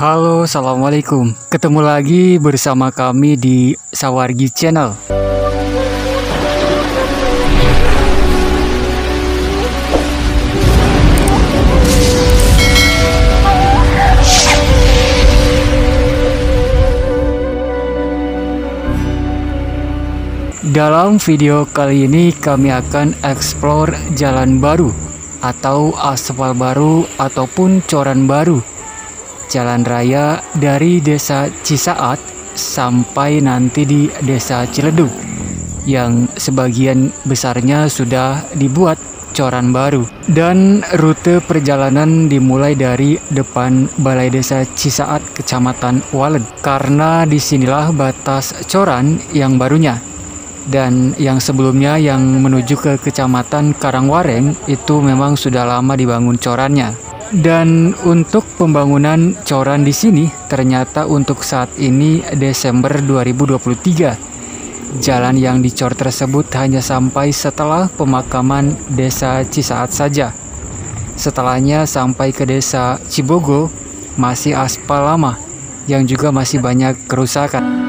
Halo, assalamualaikum. Ketemu lagi bersama kami di Sawargi Channel. Dalam video kali ini kami akan explore jalan baru atau aspal baru ataupun coran baru. Jalan raya dari Desa Cisaat sampai nanti di Desa Ciledug yang sebagian besarnya sudah dibuat coran baru. Dan rute perjalanan dimulai dari depan Balai Desa Cisaat Kecamatan Walet, karena disinilah batas coran yang barunya. Dan yang sebelumnya yang menuju ke Kecamatan Karangwareng itu memang sudah lama dibangun corannya. Dan untuk pembangunan coran di sini ternyata untuk saat ini Desember 2023. Jalan yang dicor tersebut hanya sampai setelah pemakaman Desa Cisaat saja. Setelahnya sampai ke Desa Cibogo masih aspal lama yang juga masih banyak kerusakan.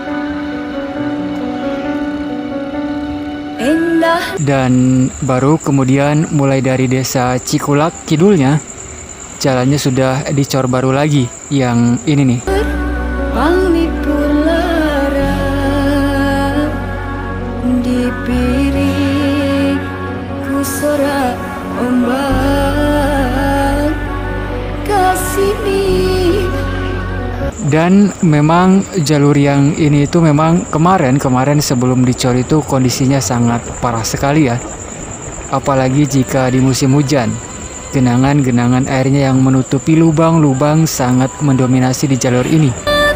Dan baru kemudian mulai dari Desa Cikulak kidulnya jalannya sudah dicor baru lagi yang ini nih. Dan memang jalur yang ini itu memang kemarin sebelum dicor itu kondisinya sangat parah sekali ya. Apalagi jika di musim hujan. Genangan-genangan airnya yang menutupi lubang-lubang sangat mendominasi di jalur ini.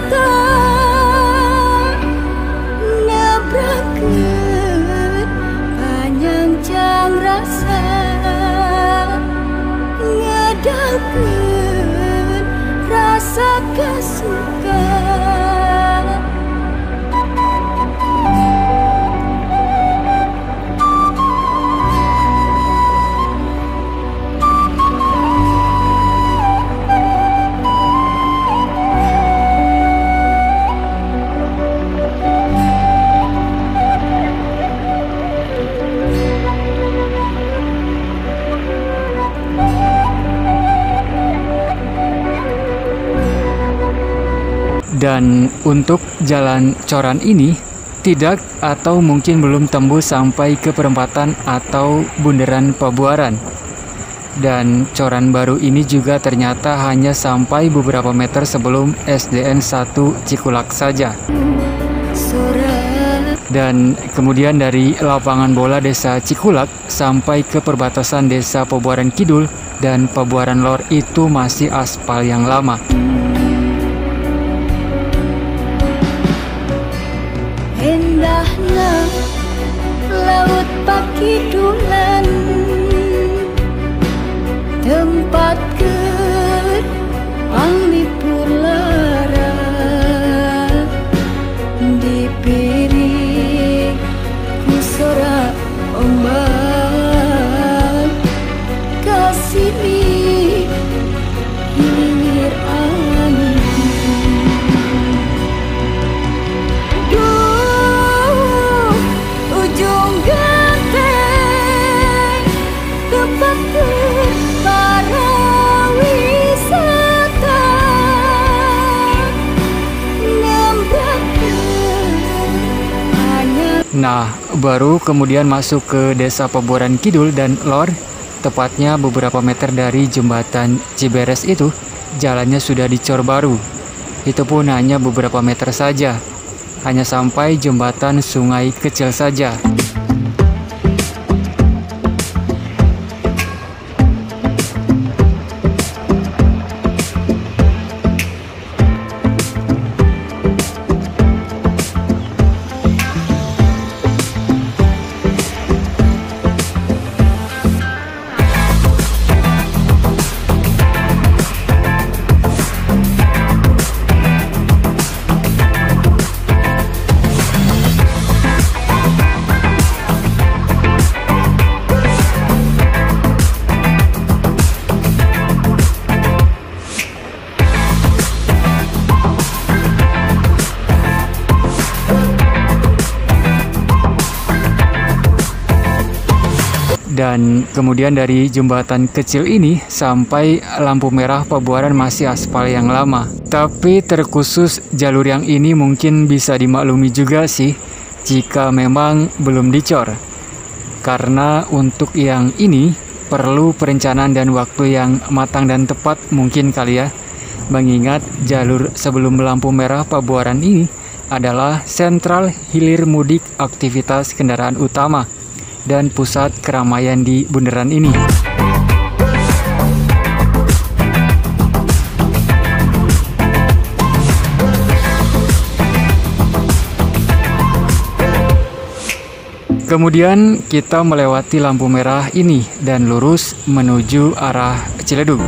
Dan untuk jalan coran ini tidak atau mungkin belum tembus sampai ke perempatan atau bundaran Pabuaran. Dan coran baru ini juga ternyata hanya sampai beberapa meter sebelum SDN 1 Cikulak saja. Dan kemudian dari lapangan bola Desa Cikulak sampai ke perbatasan Desa Pabuaran Kidul dan Pabuaran Lor itu masih aspal yang lama. Indahnya laut Pakidulan, tempat ke Panglipur Lara, dipiring ku sorak ombak, kasih hilir angin. Nah, baru kemudian masuk ke Desa Pabuaran Kidul dan Lor, tepatnya beberapa meter dari jembatan Ciberes itu, jalannya sudah dicor baru. Itu pun hanya beberapa meter saja, hanya sampai jembatan Sungai Kecil saja. Dan kemudian dari jembatan kecil ini sampai lampu merah Pabuaran masih aspal yang lama. Tapi terkhusus jalur yang ini mungkin bisa dimaklumi juga sih jika memang belum dicor. Karena untuk yang ini perlu perencanaan dan waktu yang matang dan tepat mungkin kali ya. Mengingat jalur sebelum lampu merah Pabuaran ini adalah sentral hilir mudik aktivitas kendaraan utama dan pusat keramaian di bundaran ini. Kemudian kita melewati lampu merah ini dan lurus menuju arah Ciledug.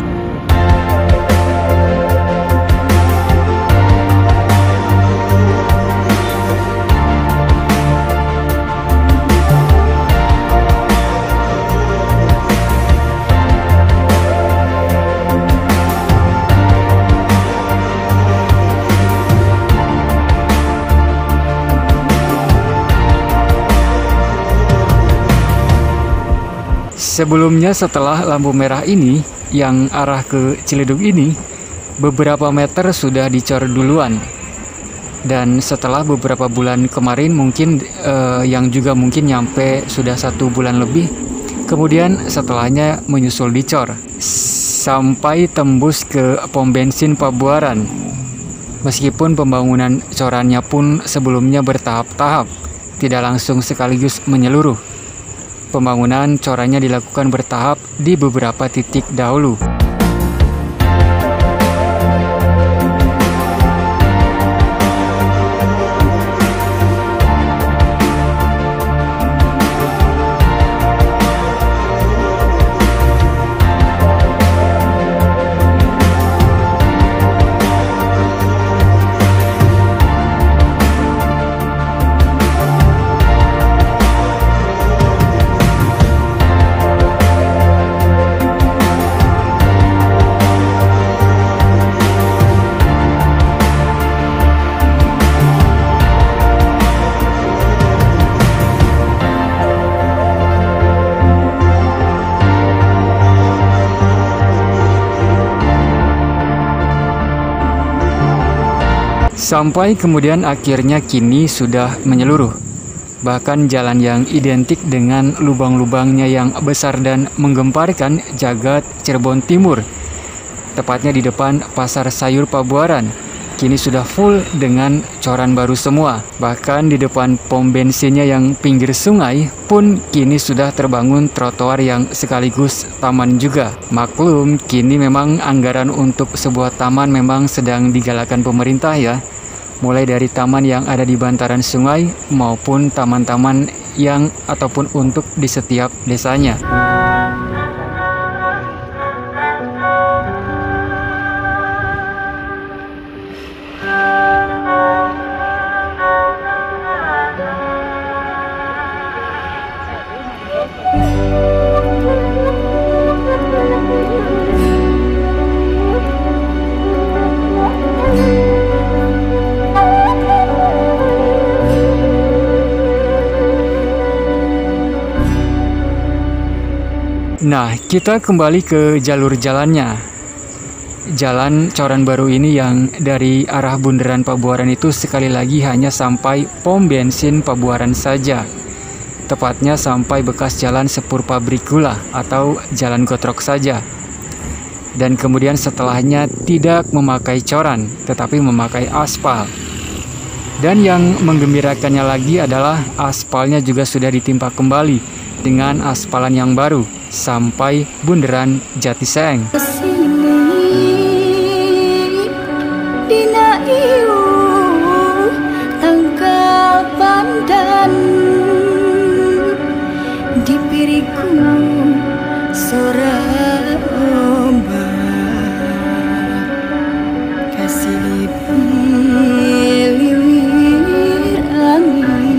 Sebelumnya setelah lampu merah ini, yang arah ke Ciledug ini, beberapa meter sudah dicor duluan. Dan setelah beberapa bulan kemarin mungkin yang juga mungkin nyampe sudah 1 bulan lebih, kemudian setelahnya menyusul dicor. Sampai tembus ke pom bensin Pabuaran. Meskipun pembangunan corannya pun sebelumnya bertahap-tahap, tidak langsung sekaligus menyeluruh. Pembangunan corannya dilakukan bertahap di beberapa titik dahulu. Sampai kemudian akhirnya kini sudah menyeluruh. Bahkan jalan yang identik dengan lubang-lubangnya yang besar dan menggemparkan jagat Cirebon Timur, tepatnya di depan Pasar Sayur Pabuaran, kini sudah full dengan coran baru semua. Bahkan di depan pom bensinnya yang pinggir sungai pun kini sudah terbangun trotoar yang sekaligus taman juga. Maklum, kini memang anggaran untuk sebuah taman memang sedang digalakan pemerintah ya. Mulai dari taman yang ada di bantaran sungai maupun taman-taman yang ataupun untuk di setiap desanya. Nah, kita kembali ke jalur jalannya. Jalan coran baru ini yang dari arah bundaran Pabuaran itu sekali lagi hanya sampai pom bensin Pabuaran saja. Tepatnya sampai bekas jalan sepur pabrik gula atau jalan gotrok saja. Dan kemudian setelahnya tidak memakai coran, tetapi memakai aspal. Dan yang menggembirakannya lagi adalah aspalnya juga sudah ditimpa kembali dengan aspalan yang baru sampai bundaran Jatiseng. Dina iu tangkal pandan dipiriku sora ombak kasih liwir angin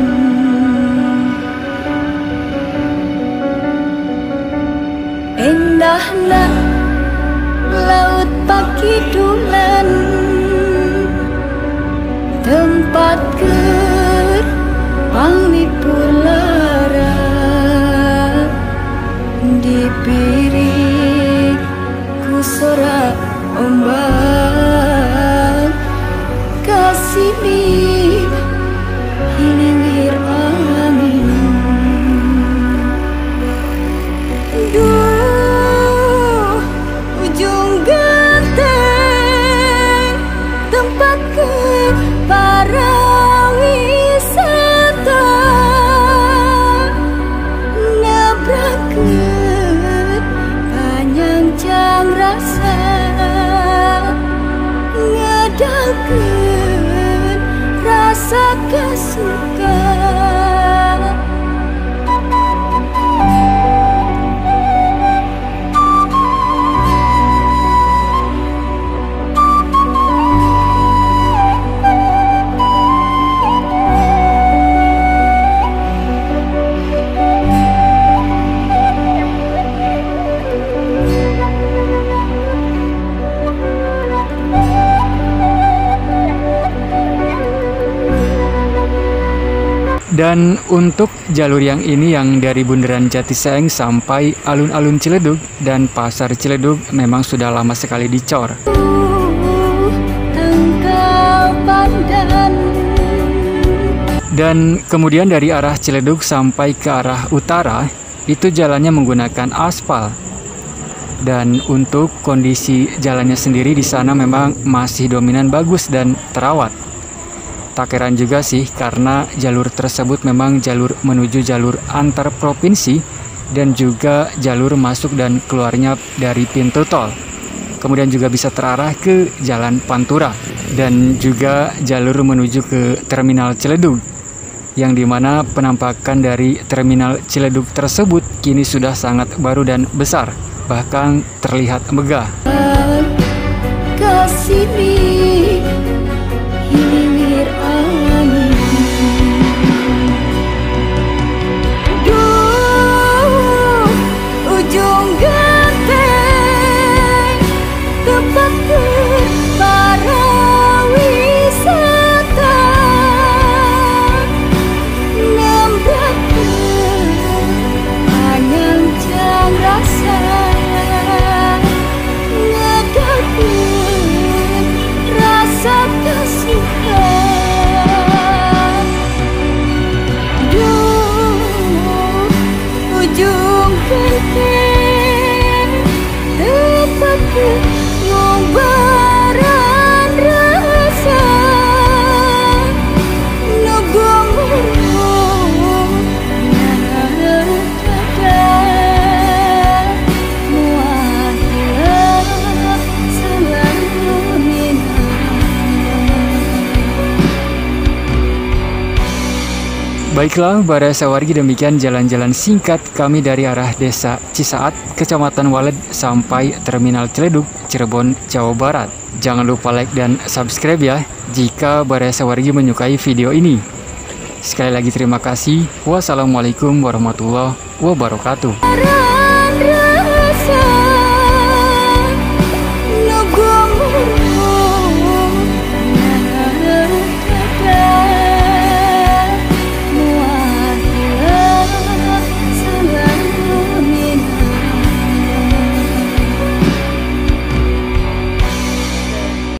endahna laut pakidulan tempat ker panglipulara sorak ombak kasih hilir angin. Duh, ujung genteng tempat ke para wisata nabrakeun panjang rasa ngedalkeun rasa kasuka. Dan untuk jalur yang ini yang dari Bundaran Jatiseeng sampai alun-alun Ciledug dan Pasar Ciledug memang sudah lama sekali dicor. Dan kemudian dari arah Ciledug sampai ke arah utara itu jalannya menggunakan aspal. Dan untuk kondisi jalannya sendiri di sana memang masih dominan bagus dan terawat. Tak heran juga sih karena jalur tersebut memang jalur menuju jalur antar provinsi dan juga jalur masuk dan keluarnya dari pintu tol. Kemudian juga bisa terarah ke Jalan Pantura dan juga jalur menuju ke Terminal Ciledug. Yang dimana penampakan dari Terminal Ciledug tersebut kini sudah sangat baru dan besar, bahkan terlihat megah. Hilir angin. Duh, ujung genteng tempat ke para wisata nabrakeun panjang rasa ngedalkeun rasa kasuka. Duh, ujung genteng tempat ke ngombaran rasa nogomoro dada muat selalu Baiklah, para sawargi, demikian jalan-jalan singkat kami dari arah Desa Cisaat, Kecamatan Walet sampai Terminal Ciledug, Cirebon, Jawa Barat. Jangan lupa like dan subscribe ya jika para sawargi menyukai video ini. Sekali lagi terima kasih. Wassalamualaikum warahmatullahi wabarakatuh.